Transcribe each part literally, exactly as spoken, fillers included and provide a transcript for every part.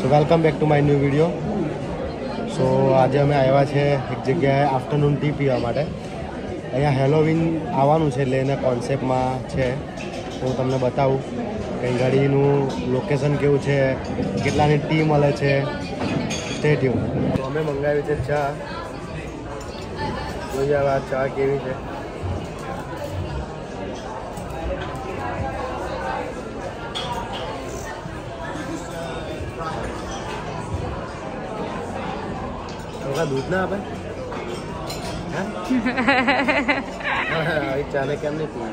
Welcome back to my new video. So આજે અમે આવ્યા છે એક જગ્યાએ આફ્ટરનૂન ટી પીવા માટે. અહીંયા હેલોવીન આવવાનું છે એટલે એના કોન્સેપ્ટમાં છે. હું તમને બતાવું કઈ ગાડીનું લોકેશન કેવું છે, કેટલાની ટી મળે છે. Stay tuned. તો અમે મંગાવી છે ચા. જોઈએ આ ચા કેવી છે. दूध ना आपे चाले केम नहीं पी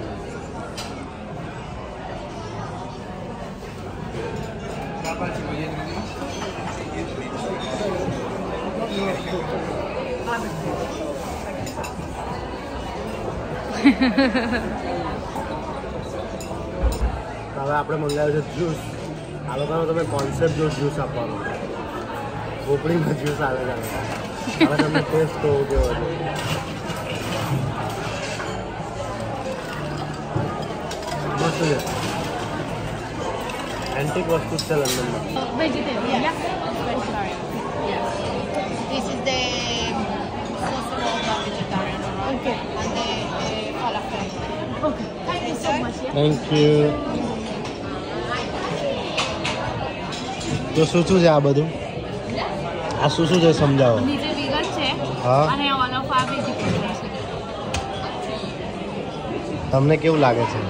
હવે આપણે મંગાવ્યું છે જ્યુસ. આ લોકોનો તમે કોન્સેપ્ટ જો જ્યુસ આપવાનો ખોપડીમાં જ્યુસ આવે છે. હવે તમને ટેસ્ટ તો કેવો છે. મસ્ત છે. એન્ટિક વસ્તુ છે લંડનમાં. Vegetarian, yeah. Vegetarian. Yeah. This is the sauce vegetarian, right? Okay. And the, the falafel. Okay. Thank you so much. Yeah. Thank you. તો શું શું છે આ બધું? આ શું શું છે સમજાવો. નીચે વિગર છે હા. અને ઓલ ઓફ આ વેજીટેબલ છે. તમને કેવું લાગે છે?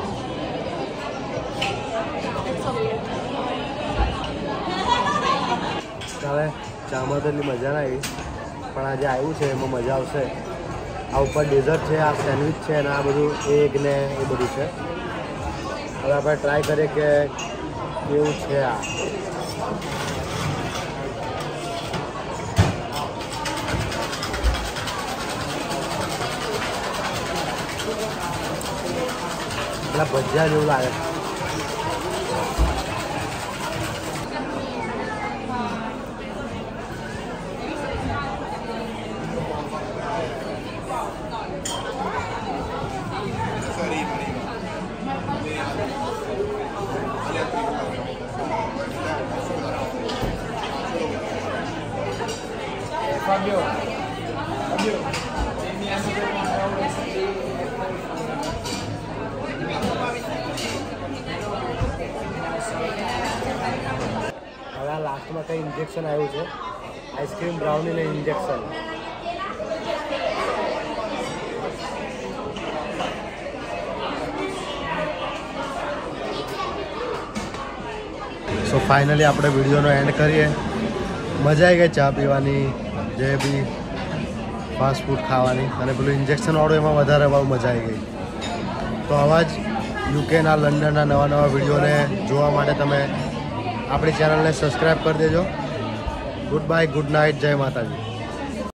હવે ચામાં તો એટલી મજા ના આવી, પણ આજે આવ્યું છે એમાં મજા આવશે. આ ઉપર ડેઝર્ટ છે, આ સેન્ડવિચ છે અને આ બધું એગ ને એ બધું છે. હવે આપણે ટ્રાય કરીએ કે કેવું છે આ. પેલા ભજીયા જેવું લાગે છે. Fabio, Fabio, હવે આ લાસ્ટમાં કંઈ ઇન્જેક્શન આવ્યું છે, આઈસ્ક્રીમ બ્રાઉની ને ઇન્જેક્શન. સો ફાઇનલી આપણે વિડીયોનો એન્ડ કરીએ. મજા આવી ગઈ ચા પીવાની, જે બી ફાસ્ટ ફૂડ ખાવાની, અને પેલું ઇન્જેક્શનવાળું એમાં વધારે બહુ મજા આવી ગઈ. તો આવા જ યુકેના લંડનના નવા નવા વિડીયોને જોવા માટે તમે આપણી ચેનલને સબસ્ક્રાઈબ કરી દેજો. ગુડ બાય, ગુડ નાઇટ, જય માતાજી.